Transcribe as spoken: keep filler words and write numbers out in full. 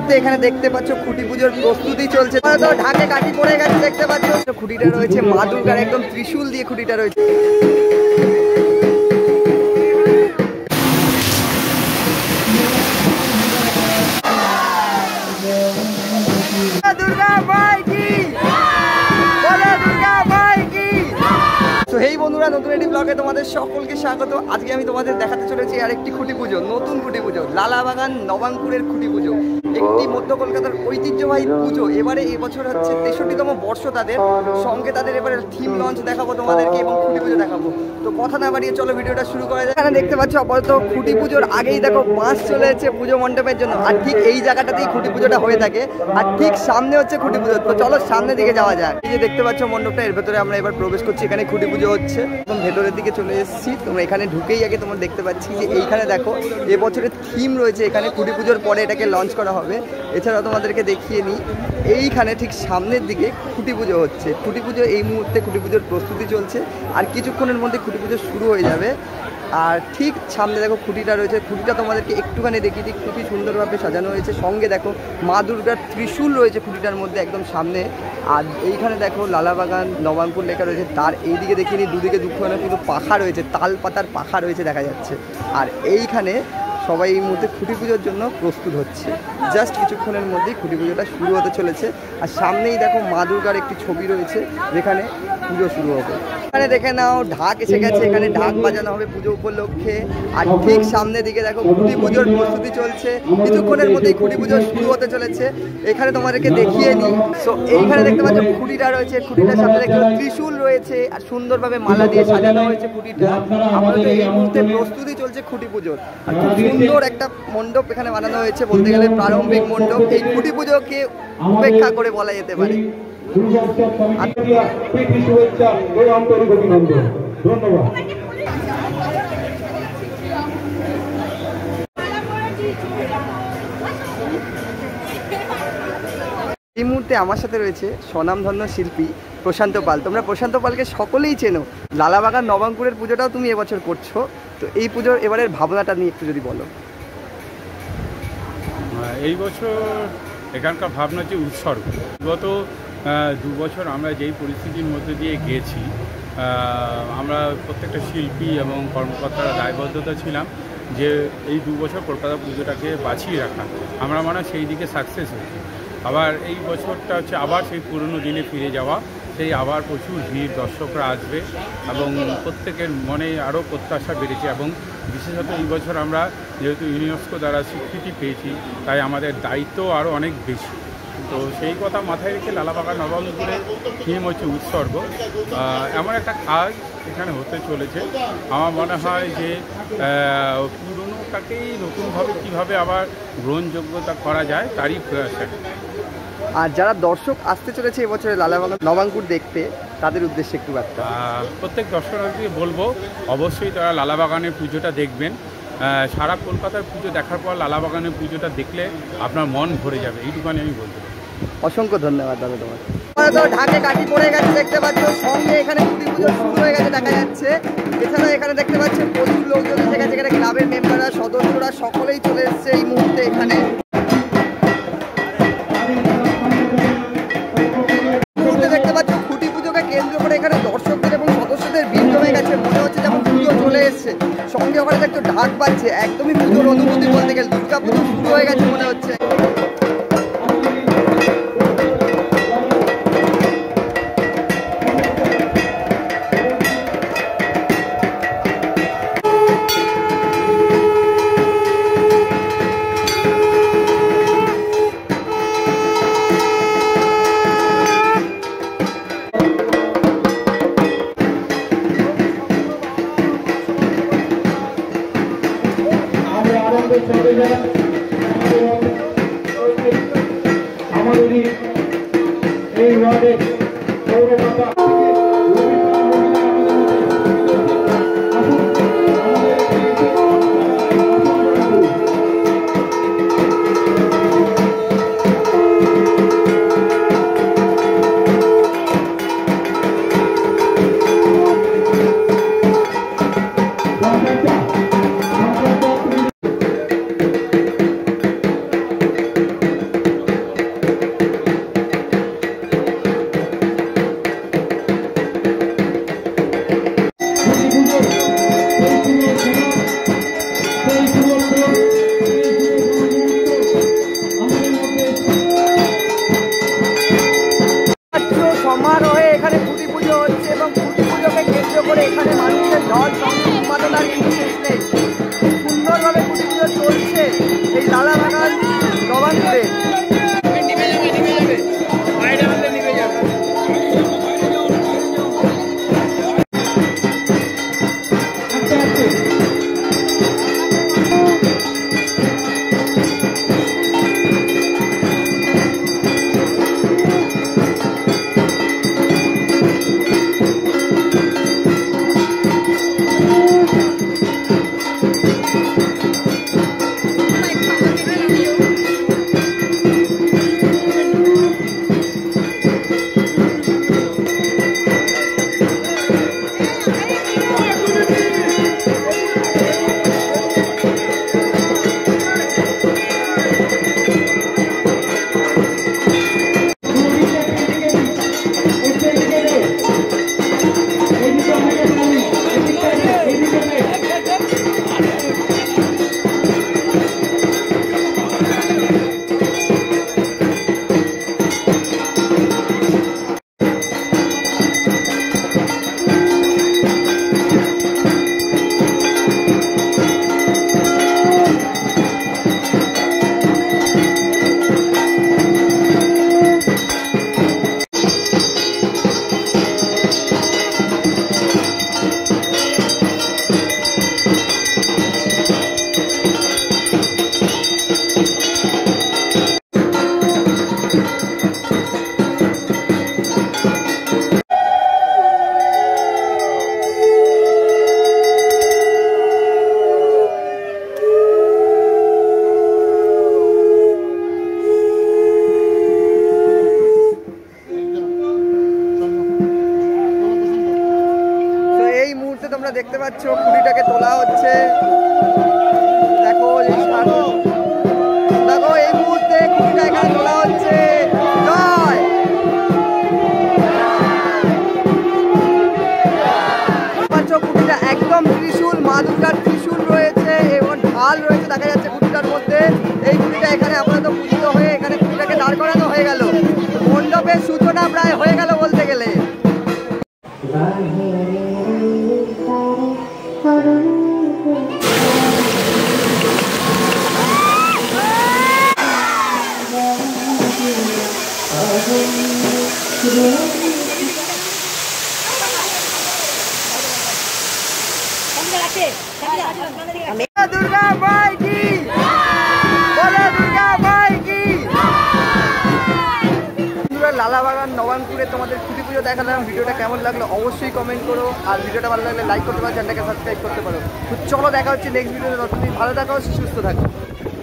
মুহূর্তে এখানে দেখতে পাচ্ছ খুঁটি পুজোর প্রস্তুতি চলছে। ঢাকে কাঠি পড়ে গেছে দেখতে পাচ্ছ। খুঁটিটা রয়েছে মা দুর্গার একদম ত্রিশূল দিয়ে খুঁটিটা রয়েছে। তো এই বন্ধুরা, নতুন একটি ব্লগে তোমাদের সকলকে স্বাগত। আজকে আমি তোমাদের দেখাতে চলেছি আর একটি খুঁটি পুজো, নতুন খুঁটি পুজো, লালাবাগান নবাঙ্কুরের খুঁটি পুজো। একটি মধ্য কলকাতার ঐতিহ্যবাহী পুজো। এবারে এবছর হচ্ছে তেষট্টিতম বর্ষ তাদের, সঙ্গে তাদের এবারে থিম লঞ্চ দেখাবো তোমাদেরকে এবং খুঁটি পুজো দেখাবো। তো কথা না বাড়িয়ে চলো ভিডিওটা শুরু করা যায়। এখানে দেখতে পাচ্ছ আপাতত খুঁটি পুজোর আগেই দেখো বাঁশ চলে এসেছে পুজো মণ্ডপের জন্য। আর ঠিক এই জায়গাটাতেই খুঁটি পুজোটা হয়ে থাকে, আর ঠিক সামনে হচ্ছে খুঁটি পুজো। তো চলো সামনের দিকে যাওয়া যাক। এই যে দেখতে পাচ্ছ মণ্ডপটা, এর ভেতরে আমরা এবার প্রবেশ করছি। এখানে খুঁটি পুজো হচ্ছে, একদম ভেতরের দিকে চলে এসেছি। তোমরা এখানে ঢুকেই আগে তোমরা দেখতে পাচ্ছি যে এইখানে দেখো এবছরের থিম রয়েছে। এখানে খুঁটি পুজোর পরে এটাকে লঞ্চ করা হবে। এছাড়াও তোমাদেরকে দেখিয়ে নিই, এইখানে ঠিক সামনের দিকে খুঁটি পুজো হচ্ছে। খুঁটি পুজো এই মুহূর্তে খুঁটি পুজোর প্রস্তুতি চলছে, আর কিছুক্ষণের মধ্যে খুঁটি পুজো শুরু হয়ে যাবে। আর ঠিক সামনে দেখো খুঁটিটা রয়েছে। খুঁটিটা তোমাদেরকে একটুখানি দেখিয়ে দিই, খুবই সুন্দরভাবে সাজানো হয়েছে। সঙ্গে দেখো মা দুর্গার ত্রিশূল রয়েছে খুঁটিটার মধ্যে একদম সামনে। আর এইখানে দেখো লালাবাগান নবাঙ্কুর লেখা রয়েছে। তার এইদিকে দেখিয়ে নিই, দুদিকে দুখানে কিন্তু পাখা রয়েছে, তাল পাতার পাখা রয়েছে দেখা যাচ্ছে। আর এইখানে সবাই এই মুহূর্তে খুঁটি পুজোর জন্য প্রস্তুত হচ্ছে। জাস্ট কিছুক্ষণের মধ্যেই খুঁটি পুজোটা শুরু হতে চলেছে। আর সামনেই দেখো মা দুর্গার একটি ছবি রয়েছে যেখানে পুজো শুরু হবে। এখানে দেখে নাও ঢাক এসে গেছে, এখানে ঢাক বাজানো হবে পুজো উপলক্ষে। আর ঠিক সামনের দিকে দেখো খুঁটি পুজোর প্রস্তুতি চলছে। কিছুক্ষণের মধ্যেই খুঁটি পুজো শুরু হতে চলেছে। এখানে তোমাদেরকে দেখিয়ে নিই। সো এইখানে দেখতে পাচ্ছ খুঁটিটা রয়েছে, খুঁটিটার সামনে দেখতে ত্রিশূল রয়েছে আর সুন্দরভাবে মালা দিয়ে সাজানো হয়েছে খুঁটিটা। আমাদের এই মুহূর্তে প্রস্তুতি চলছে খুঁটি পুজোর। আর খুব সুন্দর একটা মণ্ডপ এখানে বানানো হয়েছে, বলতে গেলে প্রারম্ভিক মণ্ডপ। এই খুঁটি পুজোকে উপেক্ষা করে বলা যেতে পারে। এই মুহূর্তে আমার সাথে রয়েছে স্বনামধন্য শিল্পী প্রশান্ত পাল। তোমরা প্রশান্ত পালকে সকলেই চেনো। লালাবাগান নবাঙ্কুরের পুজোটাও তুমি এবছর করছো। তো এই পুজোর এবারের ভাবনাটা নিয়ে একটু যদি বলো। এই বছর এখানকার ভাবনা হচ্ছে উৎসর্গ। গত দু বছর আমরা যেই পরিস্থিতির মধ্যে দিয়ে গিয়েছি, আমরা প্রত্যেকটা শিল্পী এবং কর্মকর্তারা দায়বদ্ধতা ছিলাম যে এই দু বছর কলকাতা পুজোটাকে বাঁচিয়ে রাখা। আমরা মনে হয় সেই দিকে সাকসেস হয়েছি। আবার এই বছরটা হচ্ছে আবার সেই পুরনো দিনে ফিরে যাওয়া। সেই আবার প্রচুর ভিড়, দর্শকরা আসবে এবং প্রত্যেকের মনে আরও প্রত্যাশা বেড়েছে। এবং বিশেষত এই বছর আমরা যেহেতু ইউনেস্কো দ্বারা স্বীকৃতি পেয়েছি, তাই আমাদের দায়িত্ব আরও অনেক বেশি। তো সেই কথা মাথায় রেখে লালাবাগান নবাঙ্কুরের থিম হচ্ছে উৎসর্গ। এমন একটা কাজ এখানে হতে চলেছে। আমার মনে হয় যে পুরনোটাকেই নতুনভাবে কীভাবে আবার গ্রহণযোগ্যতা করা যায় তারই প্রয়াস। আর যারা দর্শক আসতে চলেছে এবছরে লালাবাগান নবাঙ্কুর দেখতে, তাদের উদ্দেশ্যে একটু বার্তা। প্রত্যেক দর্শনার্থীকে বলবো অবশ্যই তারা লালাবাগানের পুজোটা দেখবেন। সারা কলকাতার পুজো দেখার পর লালাবাগানের পুজোটা দেখলে আপনার মন ভরে যাবে, এইটুখানি আমি বলতে পারি। অসংখ্য ধন্যবাদ দাদা তোমার। ঢাকে কাঠি পড়ে গেছে দেখতে পাচ্ছ, সঙ্গে এখানে খুঁটি পুজো শুরু হয়ে গেছে দেখা যাচ্ছে। এছাড়া এখানে দেখতে পাচ্ছেন প্রচুর লোকজন এসে গেছে। এখানে ক্লাবের মেম্বাররা, সদস্যরা সকলেই চলে এসছে এই মুহূর্তে এখানে। দেখতে পাচ্ছ খুঁটি পুজোকে কেন্দ্র করে এখানে দর্শকদের এবং সদস্যদের ভিড় জমে গেছে। মনে হচ্ছে যেমন পুজো চলে এসছে। সঙ্গে ওখানে একটু ঢাক বাজছে, একদমই পুজোর অনুভূতি বলতে গেলে। দুর্গা পুজো শুরু হয়ে গেছে মনে হচ্ছে। পাচ্ছ খুঁটিটাকে তোলা হচ্ছে। দেখো এই দেখো এই মুহূর্তে খুঁটিটা এখানে তোলা হচ্ছে। জয় পাচ্ছ খুঁটিটা একদম ত্রিশূল, মা দুর্গার ত্রিশূল রয়েছে এবং ঢাল রয়েছে দেখা যাচ্ছে খুঁটিটার মধ্যে। এই খুঁটিটা এখানে আপাতত পূজিত হয়ে এখানে খুঁটিটাকে দাঁড় করানো হয়ে গেল। মণ্ডপের সূচনা প্রায় হয়ে গেল বলতে গেলে। দুর্গা মাই কি, বলো দুর্গা মাই কি। লালাবাগান নবাঙ্কুরে তোমাদের খুঁটি পুজো দেখালাম। ভিডিওটা কেমন লাগলো অবশ্যই কমেন্ট করো, আর ভিডিওটা ভালো লাগলে লাইক করতে পারো, চ্যানেলটাকে সাবস্ক্রাইব করতে পারো। তো চলো দেখা হচ্ছে নেক্সট ভিডিওতে। ততদিন ভালো থাকো, সুস্থ থাকো।